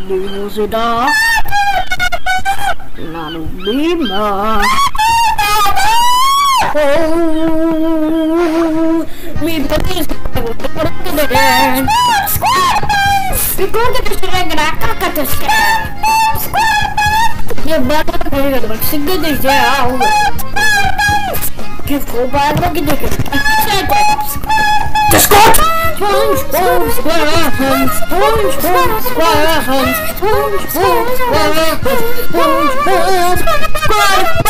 sudah lalu 5. Ricorda che si regga la cacca te scherzo. Io ballo per il maxiga di gel. Che fu ballo che dice. Te scorda. SpongeBob SquarePants, SpongeBob SquarePants, SpongeBob SquarePants, SpongeBob SquarePants.